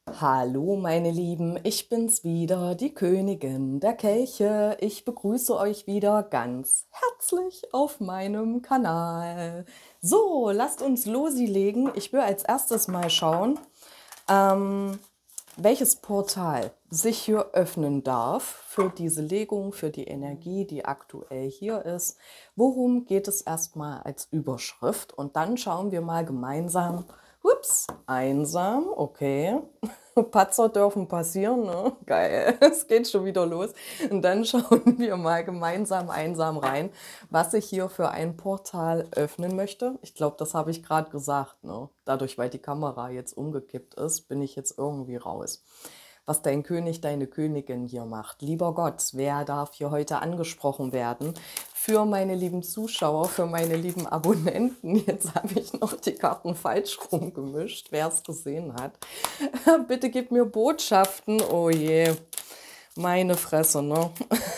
Hallo meine Lieben, ich bin's wieder, die Königin der Kelche. Ich begrüße euch wieder ganz herzlich auf meinem Kanal. So, lasst uns loslegen. Ich will als erstes mal schauen, ähm, welches Portal sich hier öffnen darf für diese Legung, für die Energie, die aktuell hier ist. Worum geht es erstmal als Überschrift? Und dann schauen wir mal gemeinsam. Ups, einsam, okay. Patzer dürfen passieren, ne? Geil, es geht schon wieder los. Und dann schauen wir mal gemeinsam einsam rein, was ich hier für ein Portal öffnen möchte. Ich glaube, das habe ich gerade gesagt, ne? Dadurch, weil die Kamera jetzt umgekippt ist, bin ich jetzt irgendwie raus. Was dein König, deine Königin hier macht. Lieber Gott, wer darf hier heute angesprochen werden? Für meine lieben Zuschauer, für meine lieben Abonnenten. Jetzt habe ich noch die Karten falsch rumgemischt, wer es gesehen hat. Bitte gib mir Botschaften. Oh je, meine Fresse, ne?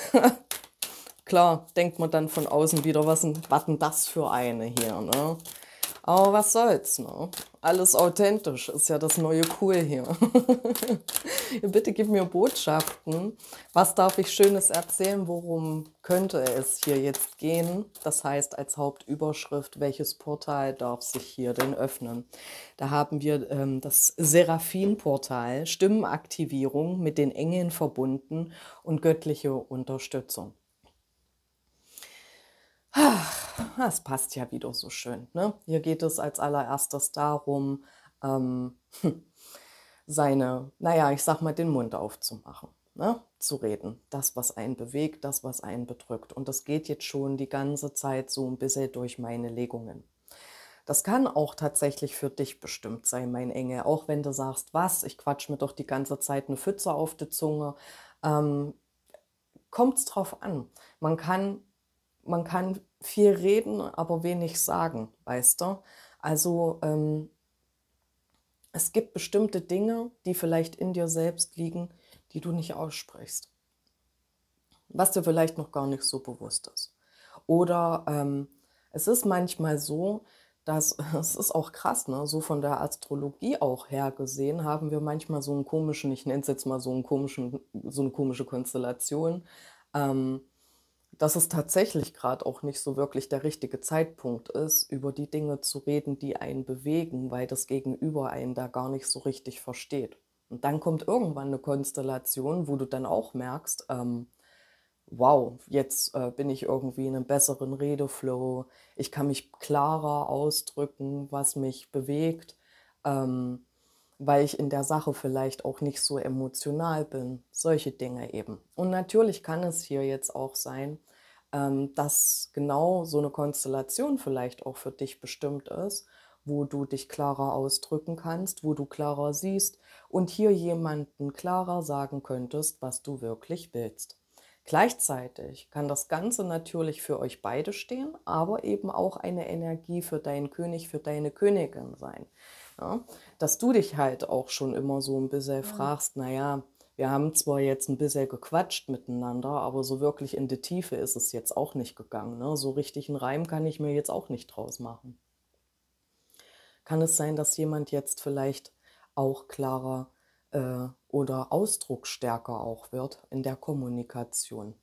Klar, denkt man dann von außen wieder, was denn das für eine hier, ne? Aber was soll's, ne? Alles authentisch, ist ja das neue Cool hier. Bitte gib mir Botschaften. Was darf ich Schönes erzählen? Worum könnte es hier jetzt gehen? Das heißt, als Hauptüberschrift, welches Portal darf sich hier denn öffnen? Da haben wir das Seraphin-Portal, Stimmenaktivierung mit den Engeln verbunden und göttliche Unterstützung. Das passt ja wieder so schön, ne? Hier geht es als allererstes darum, ähm, naja, ich sag mal, den Mund aufzumachen, ne? Zu reden. Das, was einen bewegt, das, was einen bedrückt. Und das geht jetzt schon die ganze Zeit so ein bisschen durch meine Legungen. Das kann auch tatsächlich für dich bestimmt sein, mein Engel. Auch wenn du sagst, was, ich quatsch mir doch die ganze Zeit eine Pfütze auf die Zunge. Ähm, Kommt es drauf an. Man kann man kann viel reden, aber wenig sagen, weißt du? Also, es gibt bestimmte Dinge, die vielleicht in dir selbst liegen, die du nicht aussprichst, was dir vielleicht noch gar nicht so bewusst ist. Oder, es ist manchmal so, dass es ist auch krass, ne, so von der Astrologie auch her gesehen haben wir manchmal so einen komischen, ich nenne es jetzt mal so eine komische Konstellation, ähm dass es tatsächlich gerade auch nicht so wirklich der richtige Zeitpunkt ist, über die Dinge zu reden, die einen bewegen, weil das Gegenüber einen da gar nicht so richtig versteht. Und dann kommt irgendwann eine Konstellation, wo du dann auch merkst, wow, jetzt, bin ich irgendwie in einem besseren Redeflow. Ich kann mich klarer ausdrücken, was mich bewegt, ähm, weil ich in der Sache vielleicht auch nicht so emotional bin. Solche Dinge eben. Und natürlich kann es hier jetzt auch sein, dass genau so eine Konstellation vielleicht auch für dich bestimmt ist, wo du dich klarer ausdrücken kannst, wo du klarer siehst und hier jemanden klarer sagen könntest, was du wirklich willst. Gleichzeitig kann das Ganze natürlich für euch beide stehen, aber eben auch eine Energie für deinen König, für deine Königin sein. Ja? Dass du dich halt auch schon immer so ein bisschen fragst, naja, wir haben zwar jetzt ein bisschen gequatscht miteinander, aber so wirklich in die Tiefe ist es jetzt auch nicht gegangen. Ne? So richtig einen Reim kann ich mir jetzt auch nicht draus machen. Kann es sein, dass jemand jetzt vielleicht auch klarer oder ausdrucksstärker auch wird in der Kommunikation?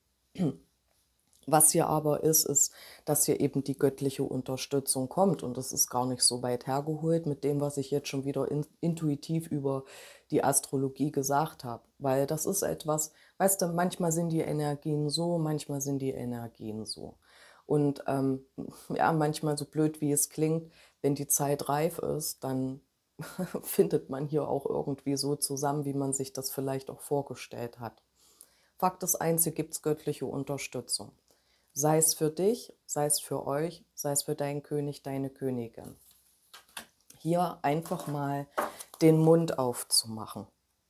Was hier aber ist, ist, dass hier eben die göttliche Unterstützung kommt. Und das ist gar nicht so weit hergeholt mit dem, was ich jetzt schon wieder intuitiv über die Astrologie gesagt habe. Weil das ist etwas, weißt du, manchmal sind die Energien so, manchmal sind die Energien so. Und ja, manchmal so blöd, wie es klingt, wenn die Zeit reif ist, dann findet man hier auch irgendwie so zusammen, wie man sich das vielleicht auch vorgestellt hat. Fakt ist eins, hier gibt es göttliche Unterstützung. Sei es für dich, sei es für euch, sei es für deinen König, deine Königin. Hier einfach mal den Mund aufzumachen.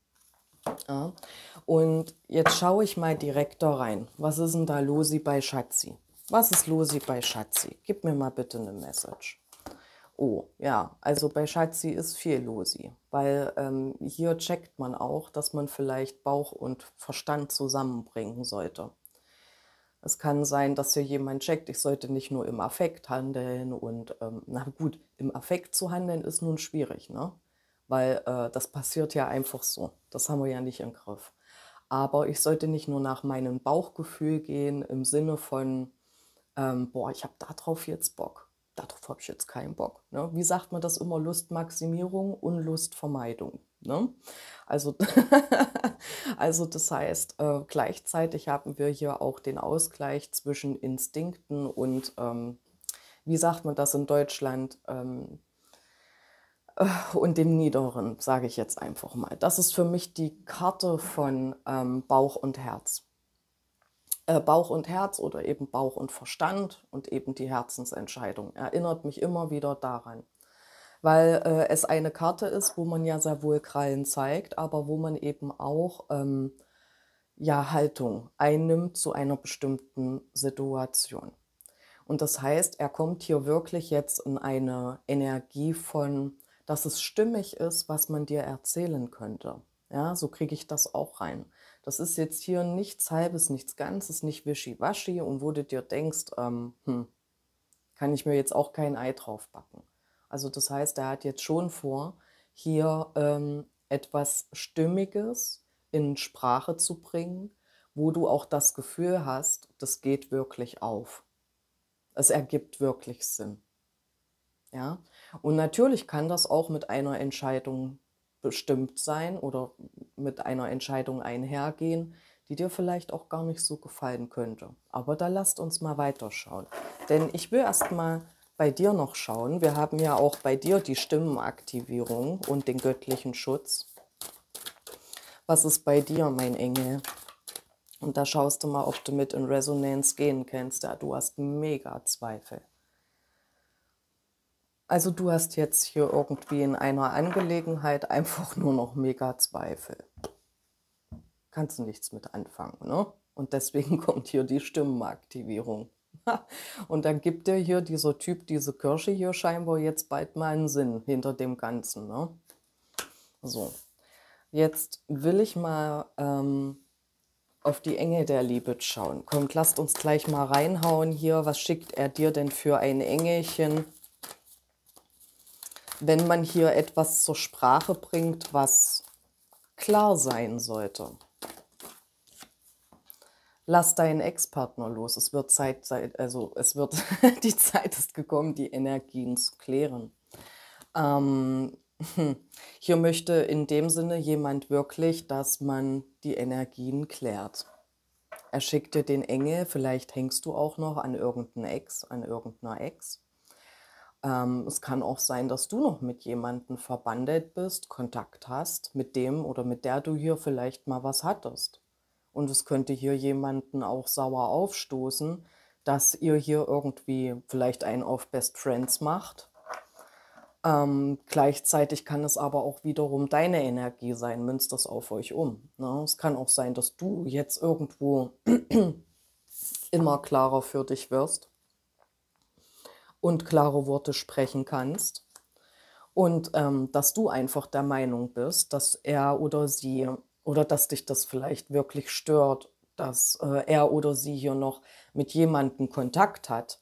Ja? Und jetzt schaue ich mal direkt da rein. Was ist denn da losi bei Schatzi? Was ist losi bei Schatzi? Gib mir mal bitte eine Message. Oh, ja, also bei Schatzi ist viel losi, weil hier checkt man auch, dass man vielleicht Bauch und Verstand zusammenbringen sollte. Es kann sein, dass hier jemand checkt, ich sollte nicht nur im Affekt handeln und na gut, im Affekt zu handeln ist nun schwierig, ne? weil das passiert ja einfach so. Das haben wir ja nicht im Griff. Aber ich sollte nicht nur nach meinem Bauchgefühl gehen im Sinne von, boah, ich habe darauf jetzt Bock, darauf habe ich jetzt keinen Bock. Ne? Wie sagt man das immer? Lustmaximierung und Lustvermeidung. Ne? Also, also das heißt, gleichzeitig haben wir hier auch den Ausgleich zwischen Instinkten und, wie sagt man das in Deutschland, und dem Niederen, sage ich jetzt einfach mal. Das ist für mich die Karte von Bauch und Herz. Bauch und Herz oder eben Bauch und Verstand und eben die Herzensentscheidung erinnert mich immer wieder daran, weil es eine Karte ist, wo man ja sehr wohl Krallen zeigt, aber wo man eben auch ja, Haltung einnimmt zu einer bestimmten Situation. Und das heißt, er kommt hier wirklich jetzt in eine Energie von, dass es stimmig ist, was man dir erzählen könnte. Ja, so kriege ich das auch rein. Das ist jetzt hier nichts Halbes, nichts Ganzes, nicht wischiwaschi und wo du dir denkst, kann ich mir jetzt auch kein Ei drauf backen. Also das heißt, er hat jetzt schon vor, hier etwas Stimmiges in Sprache zu bringen, wo du auch das Gefühl hast, das geht wirklich auf. Es ergibt wirklich Sinn. Ja? Und natürlich kann das auch mit einer Entscheidung bestimmt sein oder mit einer Entscheidung einhergehen, die dir vielleicht auch gar nicht so gefallen könnte. Aber da lasst uns mal weiterschauen. Denn ich will erst mal bei dir noch schauen. Wir haben ja auch bei dir die Stimmenaktivierung und den göttlichen Schutz. Was ist bei dir, mein Engel? Und da schaust du mal, ob du mit in Resonanz gehen kannst. Ja, du hast mega Zweifel. Also du hast jetzt hier irgendwie in einer Angelegenheit einfach nur noch mega Zweifel. Kannst du nichts mit anfangen, ne? Und deswegen kommt hier die Stimmenaktivierung. Und dann gibt dir hier dieser Typ, diese Kirsche hier scheinbar jetzt bald mal einen Sinn hinter dem Ganzen, ne? So, jetzt will ich mal auf die Engel der Liebe schauen. Kommt, lasst uns gleich mal reinhauen hier. Was schickt er dir denn für ein Engelchen, wenn man hier etwas zur Sprache bringt, was klar sein sollte? Lass deinen Ex-Partner los. Es wird also es wird, die Zeit ist gekommen, die Energien zu klären. Hier möchte in dem Sinne jemand wirklich, dass man die Energien klärt. Er schickt dir den Engel, vielleicht hängst du auch noch an irgendeinen Ex, an irgendeiner Ex. Es kann auch sein, dass du noch mit jemandem verbandelt bist, Kontakt hast, mit dem oder mit der du hier vielleicht mal was hattest. Und es könnte hier jemanden auch sauer aufstoßen, dass ihr hier irgendwie vielleicht einen auf Best Friends macht. Gleichzeitig kann es aber auch wiederum deine Energie sein, münzt das auf euch um. Ne? Es kann auch sein, dass du jetzt irgendwo immer klarer für dich wirst und klare Worte sprechen kannst. Und dass du einfach der Meinung bist, dass er oder sie oder dass dich das vielleicht wirklich stört, dass er oder sie hier noch mit jemandem Kontakt hat,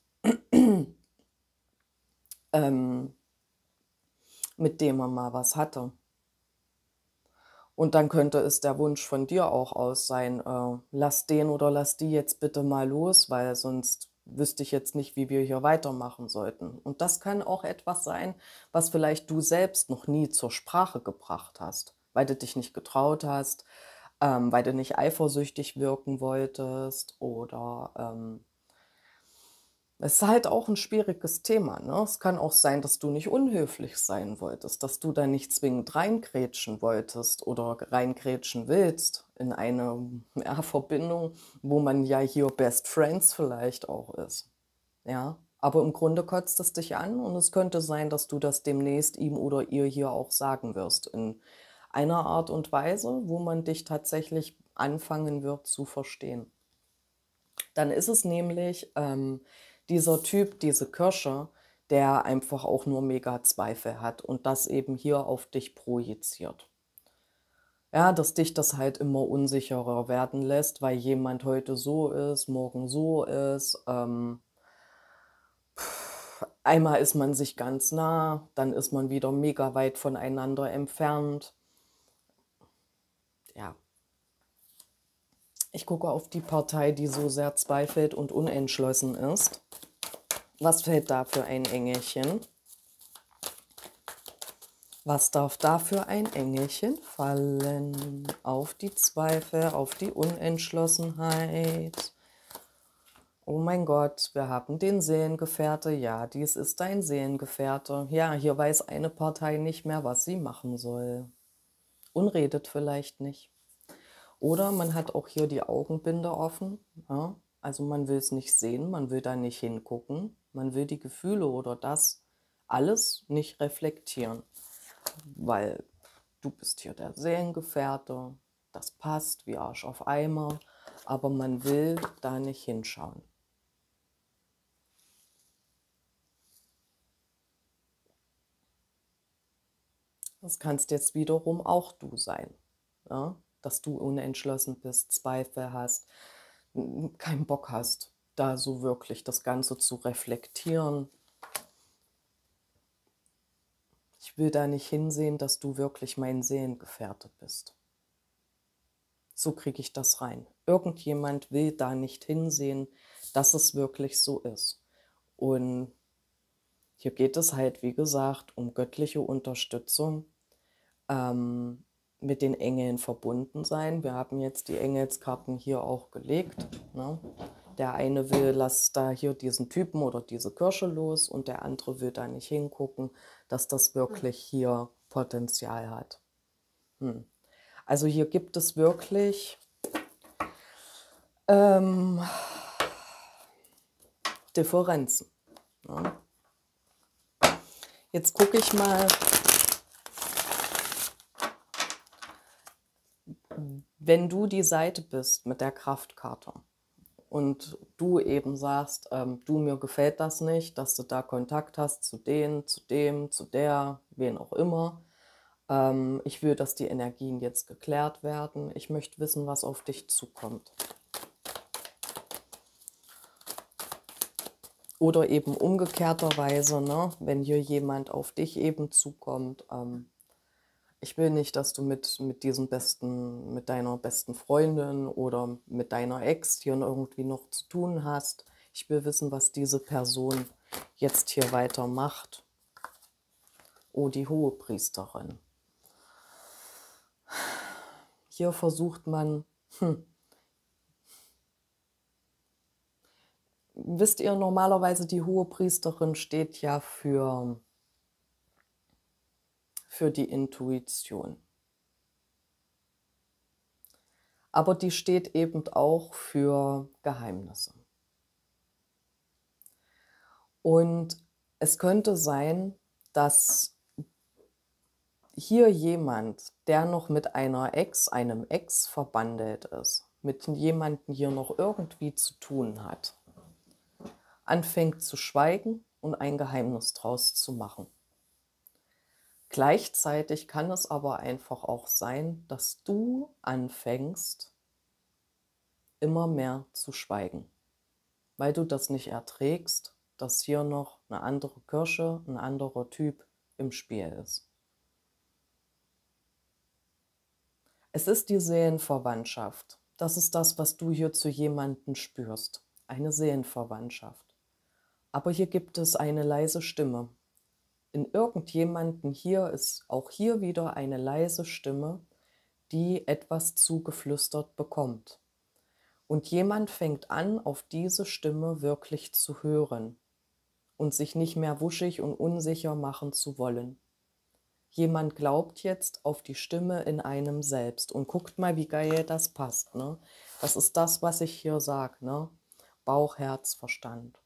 mit dem er mal was hatte. Und dann könnte es der Wunsch von dir auch aus sein, lass den oder lass die jetzt bitte mal los, weil sonst wüsste ich jetzt nicht, wie wir hier weitermachen sollten. Und das kann auch etwas sein, was vielleicht du selbst noch nie zur Sprache gebracht hast, weil du dich nicht getraut hast, weil du nicht eifersüchtig wirken wolltest oder es ist halt auch ein schwieriges Thema, ne? Es kann auch sein, dass du nicht unhöflich sein wolltest, dass du da nicht zwingend reingrätschen wolltest oder reingrätschen willst in eine, ja, Verbindung, wo man ja hier Best Friends vielleicht auch ist, ja? Aber im Grunde kotzt es dich an und es könnte sein, dass du das demnächst ihm oder ihr hier auch sagen wirst in einer Art und Weise, wo man dich tatsächlich anfangen wird zu verstehen. Dann ist es nämlich dieser Typ, diese Kirsche, der einfach auch nur mega Zweifel hat und das eben hier auf dich projiziert. Ja, dass dich das halt immer unsicherer werden lässt, weil jemand heute so ist, morgen so ist. Einmal ist man sich ganz nah, dann ist man wieder mega weit voneinander entfernt. Ja. Ich gucke auf die Partei, die so sehr zweifelt und unentschlossen ist. Was fällt da für ein Engelchen? Was darf da für ein Engelchen fallen? Auf die Zweifel, auf die Unentschlossenheit. Oh mein Gott, wir haben den Seelengefährte. Ja, dies ist dein Seelengefährte. Ja, hier weiß eine Partei nicht mehr, was sie machen soll. Und redet vielleicht nicht. Oder man hat auch hier die Augenbinde offen. Ja? Also man will es nicht sehen, man will da nicht hingucken. Man will die Gefühle oder das alles nicht reflektieren. Weil du bist hier der Seelengefährte, das passt wie Arsch auf Eimer, aber man will da nicht hinschauen. Das kannst jetzt wiederum auch du sein, ja? Dass du unentschlossen bist, Zweifel hast, keinen Bock hast, da so wirklich das Ganze zu reflektieren. Ich will da nicht hinsehen, dass du wirklich mein Seelengefährte bist. So kriege ich das rein. Irgendjemand will da nicht hinsehen, dass es wirklich so ist. Und hier geht es halt, wie gesagt, um göttliche Unterstützung, mit den Engeln verbunden sein. Wir haben jetzt die Engelskarten hier auch gelegt. Ne? Der eine will, lass da hier diesen Typen oder diese Kirsche los, und der andere will da nicht hingucken, dass das wirklich hier Potenzial hat. Also hier gibt es wirklich Differenzen. Ne? Jetzt gucke ich mal, wenn du die Seite bist mit der Kraftkarte und du eben sagst, du, mir gefällt das nicht, dass du da Kontakt hast zu denen, zu dem, zu der, wen auch immer. Ich will, dass die Energien jetzt geklärt werden. Ich möchte wissen, was auf dich zukommt. Oder eben umgekehrterweise, ne, wenn hier jemand auf dich eben zukommt. Ich will nicht, dass du mit deiner besten Freundin oder mit deiner Ex hier irgendwie noch zu tun hast. Ich will wissen, was diese Person jetzt hier weiter macht. Oh, die Hohepriesterin. Hier versucht man, wisst ihr, normalerweise die Hohepriesterin steht ja für die Intuition. Aber die steht eben auch für Geheimnisse. Und es könnte sein, dass hier jemand, der noch mit einer Ex, einem Ex verbandelt ist, mit jemandem hier noch irgendwie zu tun hat, anfängt zu schweigen und ein Geheimnis draus zu machen. Gleichzeitig kann es aber einfach auch sein, dass du anfängst, immer mehr zu schweigen, weil du das nicht erträgst, dass hier noch eine andere Kirsche, ein anderer Typ im Spiel ist. Es ist die Seelenverwandtschaft. Das ist das, was du hier zu jemandem spürst. Eine Seelenverwandtschaft. Aber hier gibt es eine leise Stimme. In irgendjemandem hier ist auch hier wieder eine leise Stimme, die etwas zugeflüstert bekommt. Und jemand fängt an, auf diese Stimme wirklich zu hören und sich nicht mehr wuschig und unsicher machen zu wollen. Jemand glaubt jetzt auf die Stimme in einem selbst, und guckt mal, wie geil das passt. Ne? Das ist das, was ich hier sage. Ne? Bauch, Herz, Verstand.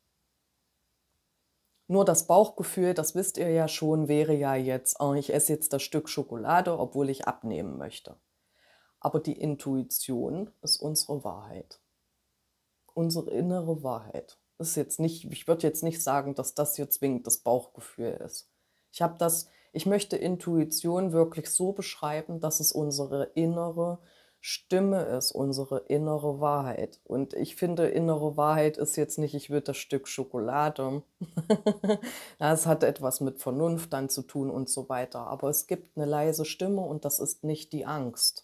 Nur das Bauchgefühl, das wisst ihr ja schon, wäre ja jetzt, oh, ich esse jetzt das Stück Schokolade, obwohl ich abnehmen möchte. Aber die Intuition ist unsere Wahrheit. Unsere innere Wahrheit. Ist jetzt nicht, ich würde jetzt nicht sagen, dass das hier zwingend das Bauchgefühl ist. Ich möchte Intuition wirklich so beschreiben, dass es unsere innere, Stimme ist unsere innere Wahrheit. Und ich finde, innere Wahrheit ist jetzt nicht, ich will das Stück Schokolade. Das hat etwas mit Vernunft dann zu tun und so weiter. Aber es gibt eine leise Stimme und das ist nicht die Angst.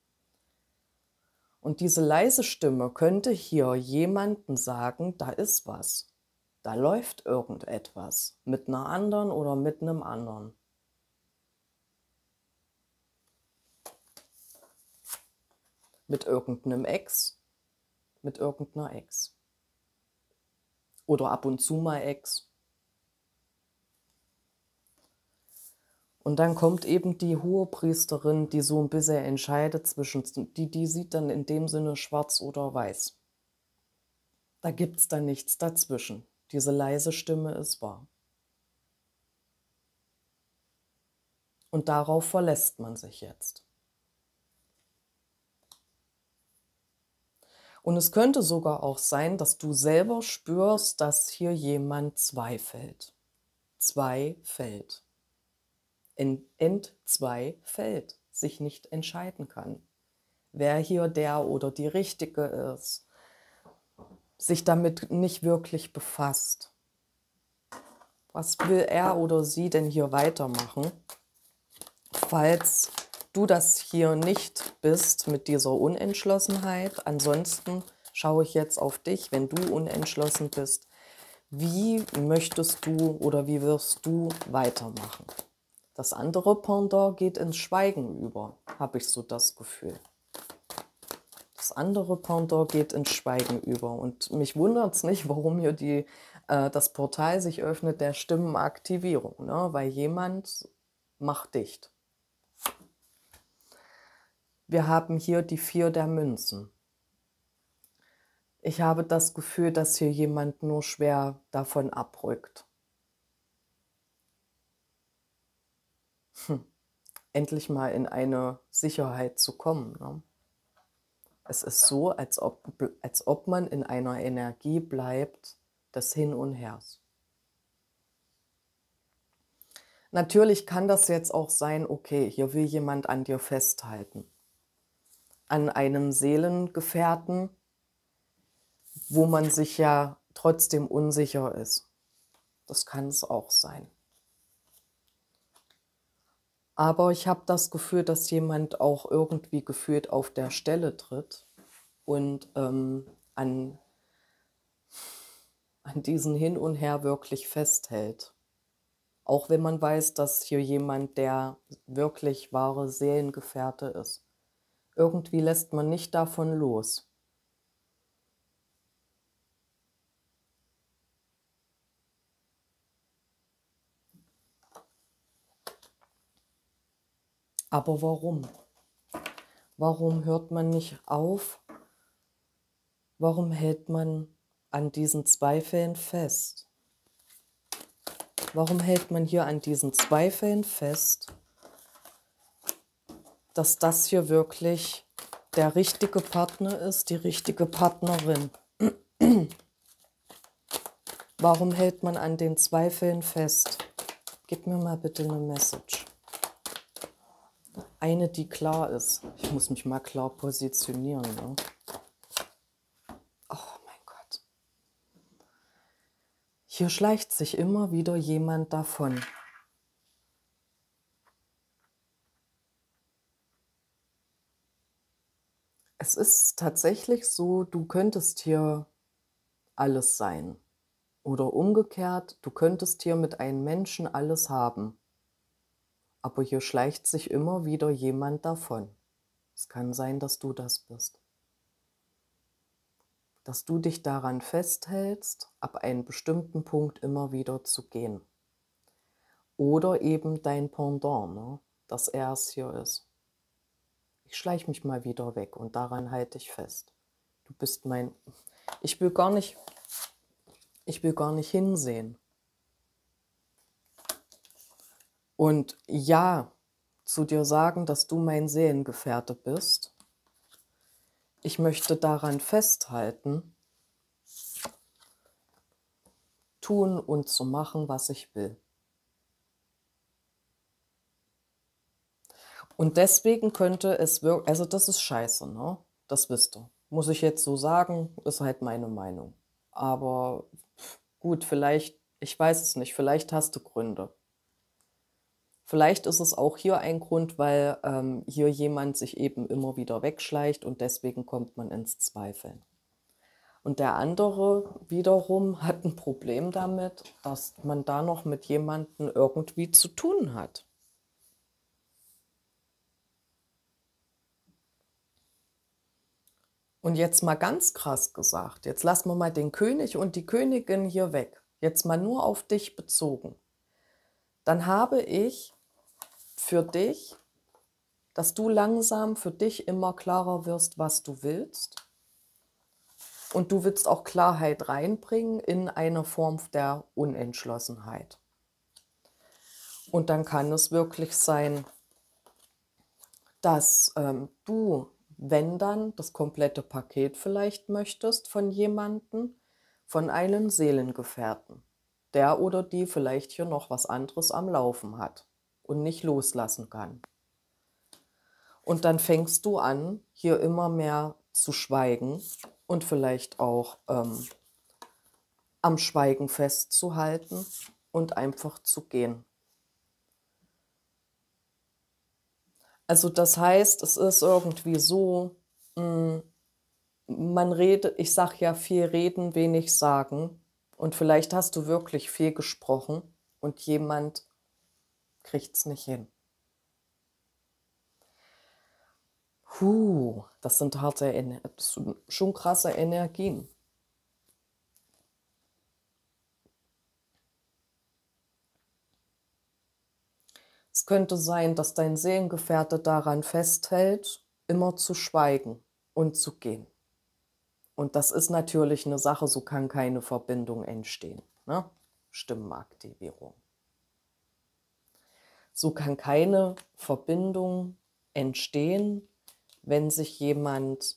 Und diese leise Stimme könnte hier jemanden sagen, da ist was. Da läuft irgendetwas mit einer anderen oder mit einem anderen. Mit irgendeinem Ex, mit irgendeiner Ex. Oder ab und zu mal Ex. Und dann kommt eben die Hohepriesterin, die so ein bisschen entscheidet zwischen, die sieht dann in dem Sinne schwarz oder weiß. Da gibt es dann nichts dazwischen. Diese leise Stimme ist wahr. Und darauf verlässt man sich jetzt. Und es könnte sogar auch sein, dass du selber spürst, dass hier jemand zweifelt. Zweifelt. Entzweifelt, sich nicht entscheiden kann. Wer hier der oder die Richtige ist, sich damit nicht wirklich befasst. Was will er oder sie denn hier weitermachen? Falls du das hier nicht bist mit dieser Unentschlossenheit, ansonsten schaue ich jetzt auf dich, wenn du unentschlossen bist, wie möchtest du oder wie wirst du weitermachen? Das andere Pendant geht ins Schweigen über, habe ich so das Gefühl. Das andere Pendant geht ins Schweigen über. Und mich wundert es nicht, warum hier das Portal sich öffnet der Stimmenaktivierung, ne? Weil jemand macht dicht. Wir haben hier die 4 der Münzen. Ich habe das Gefühl, dass hier jemand nur schwer davon abrückt. Endlich mal in eine Sicherheit zu kommen. Ne? Es ist so, als ob man in einer Energie bleibt des Hin und Hers. Natürlich kann das jetzt auch sein, okay, hier will jemand an dir festhalten. An einem Seelengefährten, wo man sich ja trotzdem unsicher ist. Das kann es auch sein. Aber ich habe das Gefühl, dass jemand auch irgendwie gefühlt auf der Stelle tritt und an diesen Hin und Her wirklich festhält. Auch wenn man weiß, dass hier jemand der wirklich wahre Seelengefährte ist. Irgendwie lässt man nicht davon los. Aber warum? Warum hört man nicht auf? Warum hält man an diesen Zweifeln fest? Warum hält man hier an diesen Zweifeln fest, dass das hier wirklich der richtige Partner ist, die richtige Partnerin? Warum hält man an den Zweifeln fest? Gib mir mal bitte eine Message. Eine, die klar ist. Ich muss mich mal klar positionieren. Ne? Oh mein Gott. Hier schleicht sich immer wieder jemand davon. Es ist tatsächlich so, du könntest hier alles sein. Oder umgekehrt, du könntest hier mit einem Menschen alles haben. Aber hier schleicht sich immer wieder jemand davon. Es kann sein, dass du das bist. Dass du dich daran festhältst, ab einem bestimmten Punkt immer wieder zu gehen. Oder eben dein Pendant, ne? Dass er es hier ist. Ich schleiche mich mal wieder weg und daran halte ich fest. Du bist mein... Ich will gar nicht hinsehen. Und ja, zu dir sagen, dass du mein Seelengefährte bist. Ich möchte daran festhalten, tun und zu machen, was ich will. Und deswegen könnte es wirklich, also das ist scheiße, ne? Das wisst ihr. Muss ich jetzt so sagen, ist halt meine Meinung. Aber gut, vielleicht, ich weiß es nicht, vielleicht hast du Gründe. Vielleicht ist es auch hier ein Grund, weil hier jemand sich eben immer wieder wegschleicht und deswegen kommt man ins Zweifeln. Und der andere wiederum hat ein Problem damit, dass man da noch mit jemandem irgendwie zu tun hat. Und jetzt mal ganz krass gesagt, jetzt lassen wir mal den König und die Königin hier weg. Jetzt mal nur auf dich bezogen. Dann habe ich für dich, dass du langsam für dich immer klarer wirst, was du willst. Und du willst auch Klarheit reinbringen in eine Form der Unentschlossenheit. Und dann kann es wirklich sein, dass du, wenn dann, das komplette Paket vielleicht möchtest von jemandem, von einem Seelengefährten, der oder die vielleicht hier noch was anderes am Laufen hat und nicht loslassen kann. Und dann fängst du an, hier immer mehr zu schweigen und vielleicht auch am Schweigen festzuhalten und einfach zu gehen. Also das heißt, es ist irgendwie so, man redet, ich sage ja viel reden, wenig sagen. Und vielleicht hast du wirklich viel gesprochen und jemand kriegt es nicht hin. Das sind das sind schon krasse Energien. Es könnte sein, dass dein Seelengefährte daran festhält, immer zu schweigen und zu gehen. Und das ist natürlich eine Sache, so kann keine Verbindung entstehen, ne? Stimmenaktivierung. So kann keine Verbindung entstehen, wenn sich jemand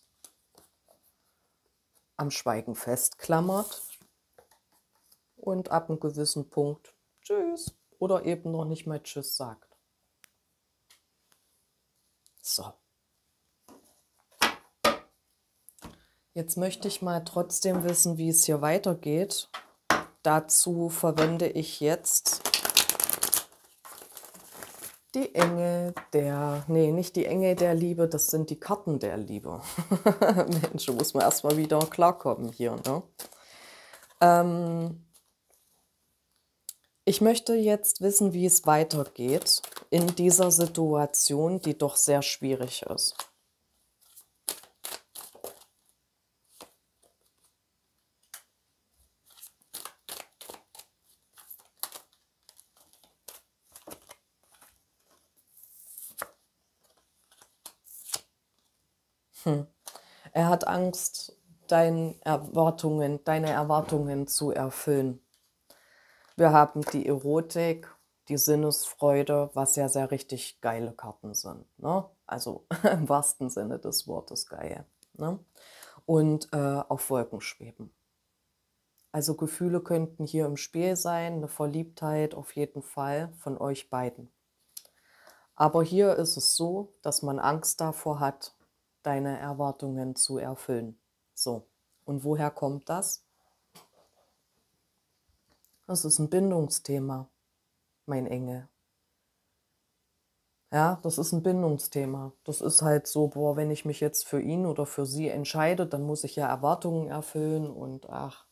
am Schweigen festklammert und ab einem gewissen Punkt Tschüss oder eben noch nicht mal Tschüss sagt. So. Jetzt möchte ich mal trotzdem wissen, wie es hier weitergeht. Dazu verwende ich jetzt die Engel der, nee, nicht die Engel der Liebe, das sind die Karten der Liebe. Mensch, muss man erstmal wieder klarkommen hier, ne? Ich möchte jetzt wissen, wie es weitergeht in dieser Situation, die doch sehr schwierig ist. Er hat Angst, deine Erwartungen zu erfüllen. Wir haben die Erotik, die Sinnesfreude, was ja sehr richtig geile Karten sind, ne? Also im wahrsten Sinne des Wortes geil, ne? Und auf Wolken schweben. Also Gefühle könnten hier im Spiel sein, eine Verliebtheit auf jeden Fall von euch beiden. Aber hier ist es so, dass man Angst davor hat, deine Erwartungen zu erfüllen. So, und woher kommt das? Das ist ein Bindungsthema, mein Engel. Ja, das ist ein Bindungsthema. Das ist halt so, boah, wenn ich mich jetzt für ihn oder für sie entscheide, dann muss ich ja Erwartungen erfüllen und ach.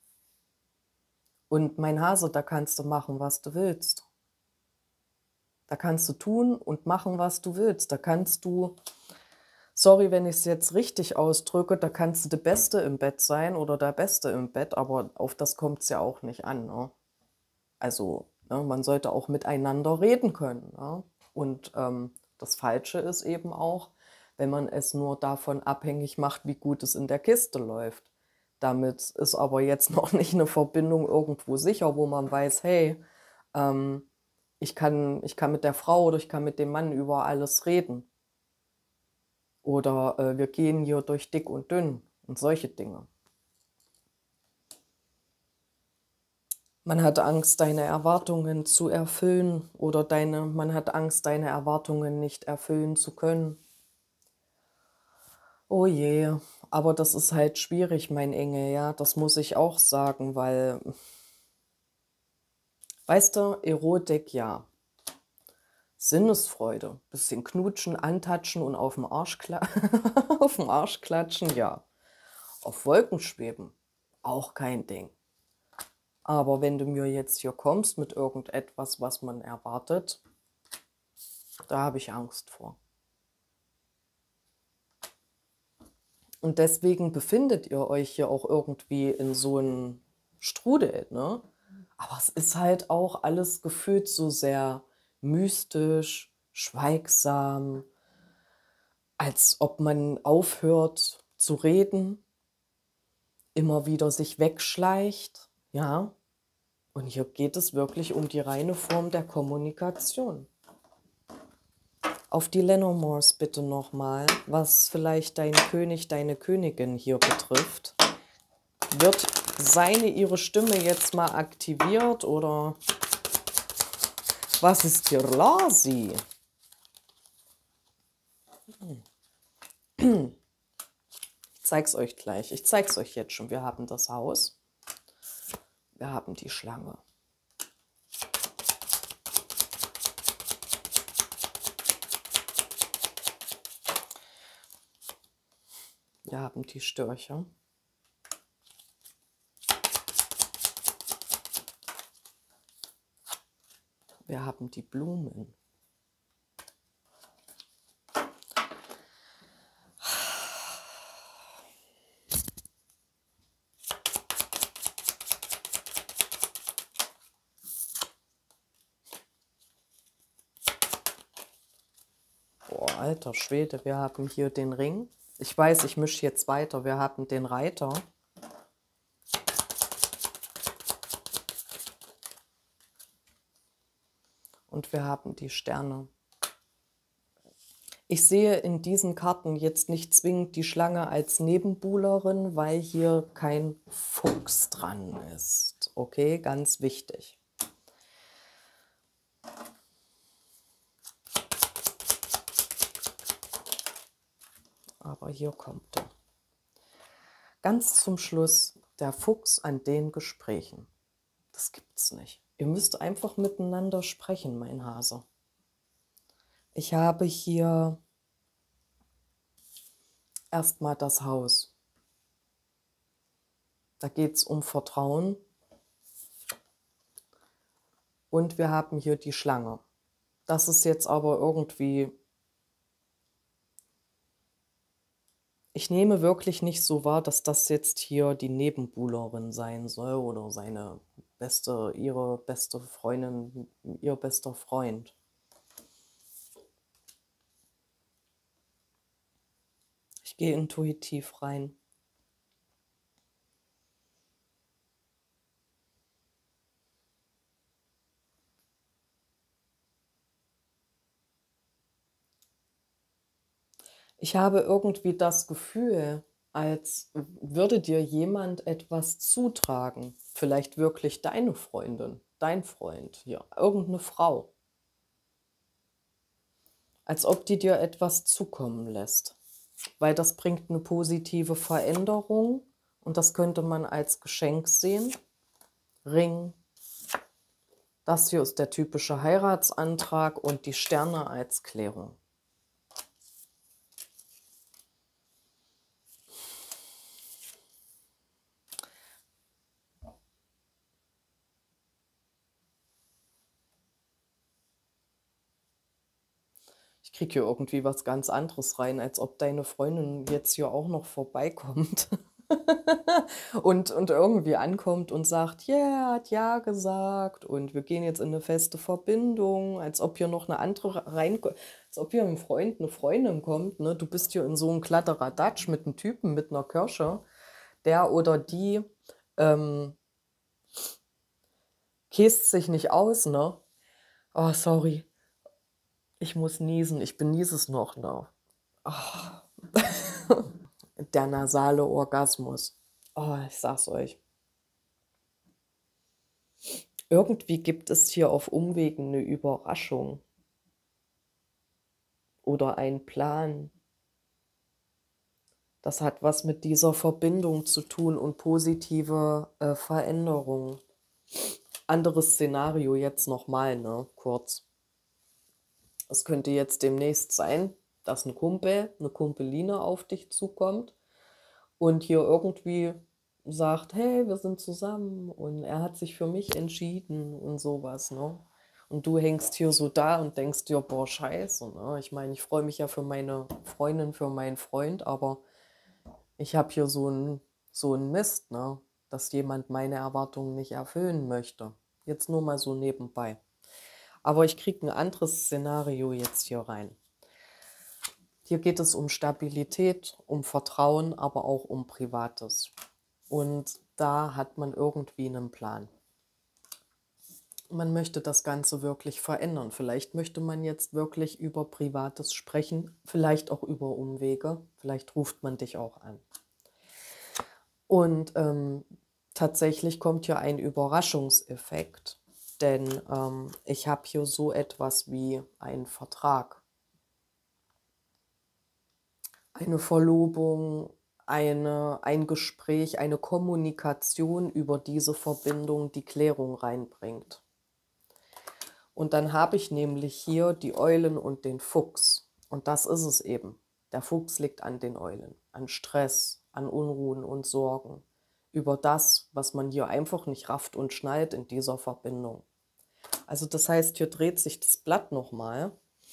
Und mein Hase, da kannst du machen, was du willst. Da kannst du tun und machen, was du willst. Da kannst du, sorry, wenn ich es jetzt richtig ausdrücke, da kannst du der Beste im Bett sein oder der Beste im Bett, aber auf das kommt es ja auch nicht an, ne? Also, ne, man sollte auch miteinander reden können, ne? Und das Falsche ist eben auch, wenn man es nur davon abhängig macht, wie gut es in der Kiste läuft. Damit ist aber jetzt noch nicht eine Verbindung irgendwo sicher, wo man weiß, hey, ich kann mit der Frau oder ich kann mit dem Mann über alles reden. Oder wir gehen hier durch dick und dünn und solche Dinge. Man hat Angst, deine Erwartungen zu erfüllen oder man hat Angst, deine Erwartungen nicht erfüllen zu können. Oh je, aber das ist halt schwierig, mein Engel, ja, das muss ich auch sagen, weil, weißt du, Erotik, ja. Sinnesfreude, bisschen knutschen, antatschen und auf dem auf den Arsch klatschen, ja. Auf Wolken schweben, auch kein Ding. Aber wenn du mir jetzt hier kommst mit irgendetwas, was man erwartet, da habe ich Angst vor. Und deswegen befindet ihr euch hier auch irgendwie in so einem Strudel, ne? Aber es ist halt auch alles gefühlt so sehr mystisch, schweigsam, als ob man aufhört zu reden, immer wieder sich wegschleicht, ja. Und hier geht es wirklich um die reine Form der Kommunikation. Auf die Lenormands bitte nochmal, was vielleicht dein König, deine Königin hier betrifft. Wird ihre Stimme jetzt mal aktiviert oder was ist hier los? Ich zeig's euch gleich. Ich zeig's euch jetzt schon. Wir haben das Haus. Wir haben die Schlange. Wir haben die Störche. Wir haben die Blumen. Boah, alter Schwede, wir haben hier den Ring. Ich weiß, ich mische jetzt weiter. Wir haben den Reiter. Und wir haben die Sterne. Ich sehe in diesen Karten jetzt nicht zwingend die Schlange als Nebenbuhlerin, weil hier kein Fuchs dran ist. Okay, ganz wichtig. Aber hier kommt er. Ganz zum Schluss der Fuchs an den Gesprächen. Das gibt's nicht. Ihr müsst einfach miteinander sprechen, mein Hase. Ich habe hier erstmal das Haus. Da geht es um Vertrauen. Und wir haben hier die Schlange. Das ist jetzt aber irgendwie... Ich nehme wirklich nicht so wahr, dass das jetzt hier die Nebenbuhlerin sein soll oder ihre beste Freundin, ihr bester Freund. Ich gehe intuitiv rein. Ich habe irgendwie das Gefühl, als würde dir jemand etwas zutragen. Vielleicht wirklich deine Freundin, dein Freund, ja, irgendeine Frau. Als ob die dir etwas zukommen lässt. Weil das bringt eine positive Veränderung und das könnte man als Geschenk sehen. Ring. Das hier ist der typische Heiratsantrag und die Sterne als Klärung. Ich kriege hier irgendwie was ganz anderes rein, als ob deine Freundin jetzt hier auch noch vorbeikommt und irgendwie ankommt und sagt, ja, yeah, hat ja gesagt und wir gehen jetzt in eine feste Verbindung, als ob hier noch eine andere reinkommt, als ob hier ein Freund, eine Freundin kommt. Ne? Du bist hier in so einem Kladderadatsch mit einem Typen, mit einer Kirsche, der oder die käst sich nicht aus, ne? Oh, sorry. Ich muss niesen, ich genieße es noch. Ne? Oh. Der nasale Orgasmus. Oh, ich sag's euch. Irgendwie gibt es hier auf Umwegen eine Überraschung oder einen Plan. Das hat was mit dieser Verbindung zu tun und positive, Veränderungen. Anderes Szenario jetzt noch mal, ne, kurz. Es könnte jetzt demnächst sein, dass ein Kumpel, eine Kumpeline auf dich zukommt und hier irgendwie sagt: „Hey, wir sind zusammen und er hat sich für mich entschieden“ und sowas, ne? Und du hängst hier so da und denkst dir: „Boah, scheiße, ne? Ich meine, ich freue mich ja für meine Freundin, für meinen Freund, aber ich habe hier so 'n Mist, ne, dass jemand meine Erwartungen nicht erfüllen möchte.“ Jetzt nur mal so nebenbei. Aber ich kriege ein anderes Szenario jetzt hier rein. Hier geht es um Stabilität, um Vertrauen, aber auch um Privates. Und da hat man irgendwie einen Plan. Man möchte das Ganze wirklich verändern. Vielleicht möchte man jetzt wirklich über Privates sprechen, vielleicht auch über Umwege. Vielleicht ruft man dich auch an. Und tatsächlich kommt hier ein Überraschungseffekt, denn ich habe hier so etwas wie einen Vertrag, eine Verlobung, ein Gespräch, eine Kommunikation über diese Verbindung, die Klärung reinbringt. Und dann habe ich nämlich hier die Eulen und den Fuchs. Und das ist es eben. Der Fuchs liegt an den Eulen, an Stress, an Unruhen und Sorgen, über das, was man hier einfach nicht rafft und schnallt in dieser Verbindung. Also das heißt, hier dreht sich das Blatt nochmal.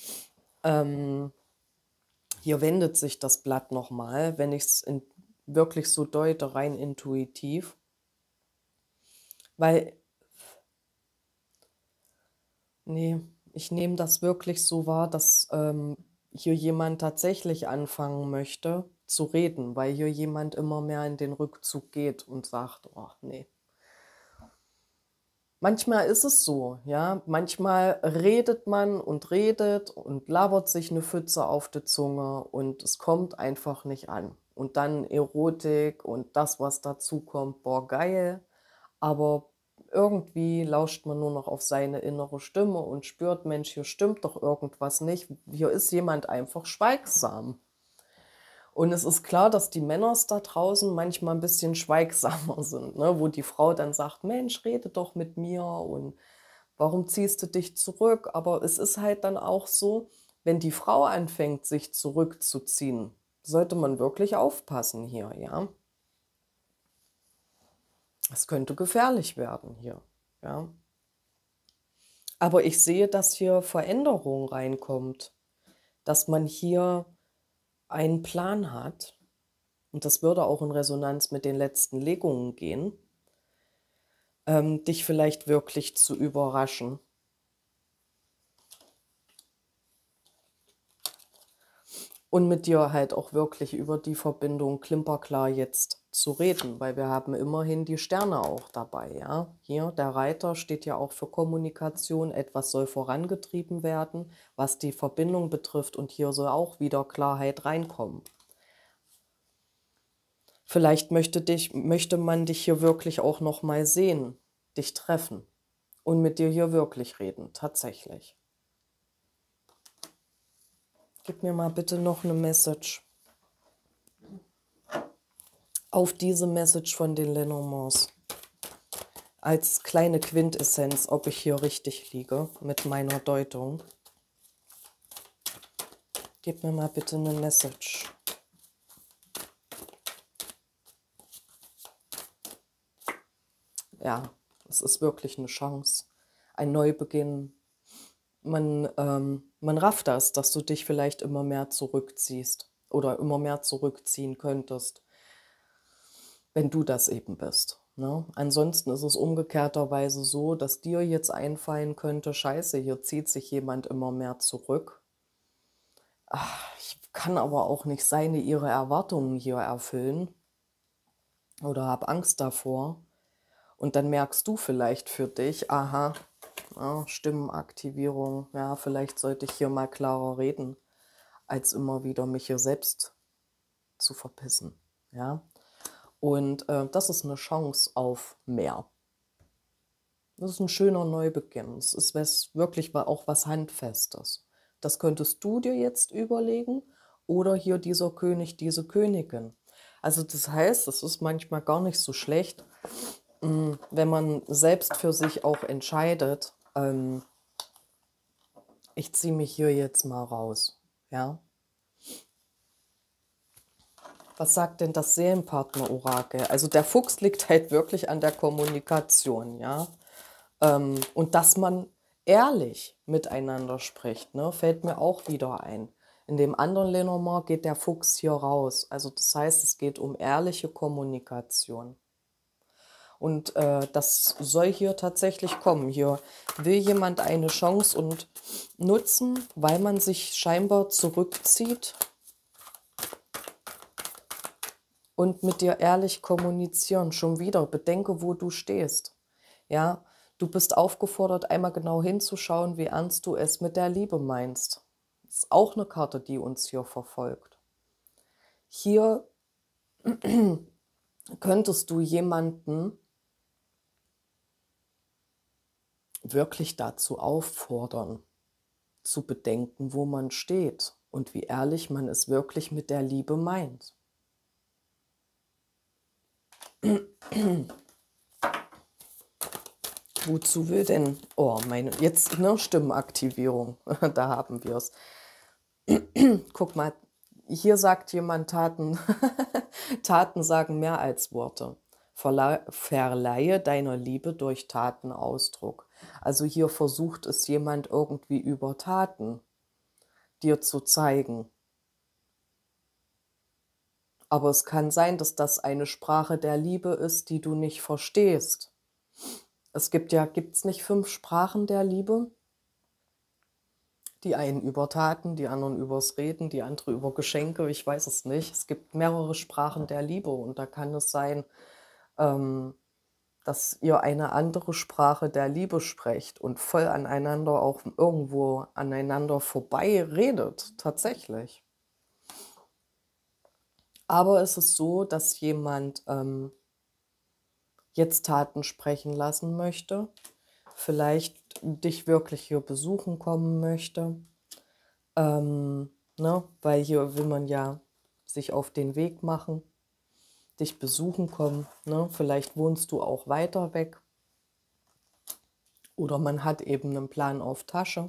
Hier wendet sich das Blatt nochmal, wenn ich es wirklich so deute, rein intuitiv. Weil, nee, ich nehme das wirklich so wahr, dass hier jemand tatsächlich anfangen möchte zu reden, weil hier jemand immer mehr in den Rückzug geht und sagt, oh nee. Manchmal ist es so, ja. Manchmal redet man und labert sich eine Pfütze auf die Zunge und es kommt einfach nicht an. Und dann Erotik und das, was dazu kommt, boah, geil. Aber irgendwie lauscht man nur noch auf seine innere Stimme und spürt, Mensch, hier stimmt doch irgendwas nicht. Hier ist jemand einfach schweigsam. Und es ist klar, dass die Männers da draußen manchmal ein bisschen schweigsamer sind, ne? Wo die Frau dann sagt: „Mensch, rede doch mit mir und warum ziehst du dich zurück?“ Aber es ist halt dann auch so, wenn die Frau anfängt, sich zurückzuziehen, sollte man wirklich aufpassen hier, ja? Es könnte gefährlich werden hier, ja? Aber ich sehe, dass hier Veränderung reinkommt, dass man hier einen Plan hat. Und das würde auch in Resonanz mit den letzten Legungen gehen, dich vielleicht wirklich zu überraschen. Und mit dir halt auch wirklich über die Verbindung klimperklar jetzt zu reden, weil wir haben immerhin die Sterne auch dabei, ja. Hier, der Reiter steht ja auch für Kommunikation, etwas soll vorangetrieben werden, was die Verbindung betrifft und hier soll auch wieder Klarheit reinkommen. Vielleicht möchte man dich hier wirklich auch noch mal sehen, dich treffen und mit dir hier wirklich reden, tatsächlich. Gib mir mal bitte noch eine Message auf diese Message von den Lenormands. Als kleine Quintessenz, ob ich hier richtig liege mit meiner Deutung. Gib mir mal bitte eine Message. Ja, es ist wirklich eine Chance, ein Neubeginn. Man rafft das, dass du dich vielleicht immer mehr zurückziehst oder immer mehr zurückziehen könntest, wenn du das eben bist, ne? Ansonsten ist es umgekehrterweise so, dass dir jetzt einfallen könnte: „Scheiße, hier zieht sich jemand immer mehr zurück. Ich kann aber auch nicht ihre Erwartungen hier erfüllen oder habe Angst davor.“ Und dann merkst du vielleicht für dich: „Aha, ja, Stimmenaktivierung, ja, vielleicht sollte ich hier mal klarer reden, als immer wieder mich hier selbst zu verpissen“, ja? Und das ist eine Chance auf mehr. Das ist ein schöner Neubeginn. Es ist wirklich auch was Handfestes. Das könntest du dir jetzt überlegen oder hier dieser König, diese Königin. Also das heißt, es ist manchmal gar nicht so schlecht, wenn man selbst für sich auch entscheidet, ich ziehe mich hier jetzt mal raus. Ja? Was sagt denn das Seelenpartner-Orakel? Also der Fuchs liegt halt wirklich an der Kommunikation, ja. Und dass man ehrlich miteinander spricht, ne, fällt mir auch wieder ein. In dem anderen Lenormand geht der Fuchs hier raus. Also das heißt, es geht um ehrliche Kommunikation. Und das soll hier tatsächlich kommen. Hier will jemand eine Chance und nutzen, weil man sich scheinbar zurückzieht und mit dir ehrlich kommunizieren. Schon wieder, bedenke, wo du stehst. Ja, du bist aufgefordert, einmal genau hinzuschauen, wie ernst du es mit der Liebe meinst. Das ist auch eine Karte, die uns hier verfolgt. Hier könntest du jemanden wirklich dazu auffordern, zu bedenken, wo man steht und wie ehrlich man es wirklich mit der Liebe meint. Wozu will denn, oh, jetzt eine Stimmenaktivierung, da haben wir es. Guck mal, hier sagt jemand Taten, Taten sagen mehr als Worte. Verleihe deiner Liebe durch Taten Ausdruck. Also hier versucht es jemand irgendwie über Taten dir zu zeigen. Aber es kann sein, dass das eine Sprache der Liebe ist, die du nicht verstehst. Gibt's nicht 5 Sprachen der Liebe? Die einen über Taten, die anderen übers Reden, die andere über Geschenke, ich weiß es nicht. Es gibt mehrere Sprachen der Liebe und da kann es sein, dass ihr eine andere Sprache der Liebe sprecht und voll aneinander auch irgendwo aneinander vorbei redet, tatsächlich. Aber es ist so, dass jemand jetzt Taten sprechen lassen möchte, vielleicht dich wirklich hier besuchen kommen möchte, ne? Weil hier will man ja sich auf den Weg machen, dich besuchen kommen. Ne? Vielleicht wohnst du auch weiter weg oder man hat eben einen Plan auf Tasche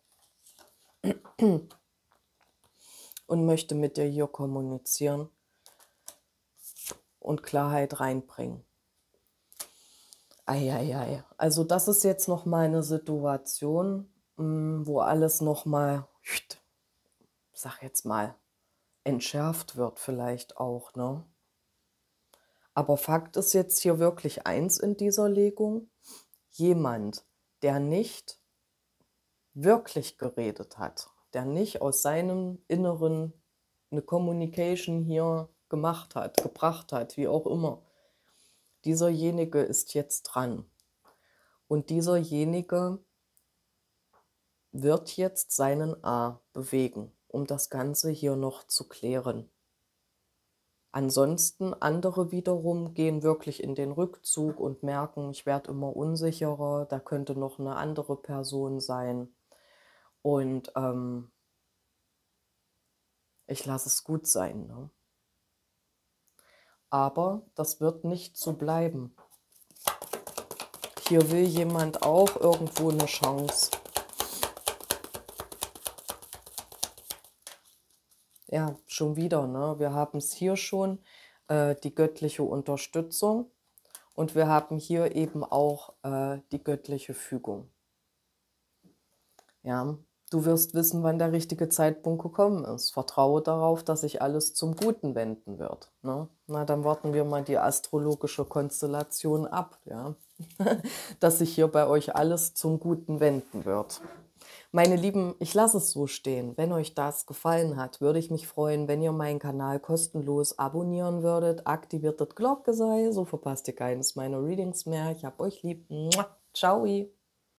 und möchte mit dir hier kommunizieren und Klarheit reinbringen. Eieiei. Also das ist jetzt noch mal eine Situation, wo alles noch mal, sag jetzt mal, entschärft wird vielleicht auch, ne? Aber Fakt ist jetzt hier wirklich eins in dieser Legung: Jemand, der nicht wirklich geredet hat, der nicht aus seinem Inneren eine Communication hier gemacht hat, gebracht hat, wie auch immer, dieserjenige ist jetzt dran. Und dieserjenige wird jetzt seinen A bewegen, um das Ganze hier noch zu klären. Ansonsten andere wiederum gehen wirklich in den Rückzug und merken, ich werde immer unsicherer, da könnte noch eine andere Person sein. Und ich lasse es gut sein. Ne? Aber das wird nicht so bleiben. Hier will jemand auch irgendwo eine Chance. Ja, schon wieder, ne? Wir haben es hier schon, die göttliche Unterstützung und wir haben hier eben auch die göttliche Fügung. Ja, du wirst wissen, wann der richtige Zeitpunkt gekommen ist. Vertraue darauf, dass sich alles zum Guten wenden wird. Ne? Na, dann warten wir mal die astrologische Konstellation ab, ja? Dass sich hier bei euch alles zum Guten wenden wird. Meine Lieben, ich lasse es so stehen. Wenn euch das gefallen hat, würde ich mich freuen, wenn ihr meinen Kanal kostenlos abonnieren würdet. Aktiviert das Glocke, so verpasst ihr keines meiner Readings mehr. Ich hab euch lieb. Ciao.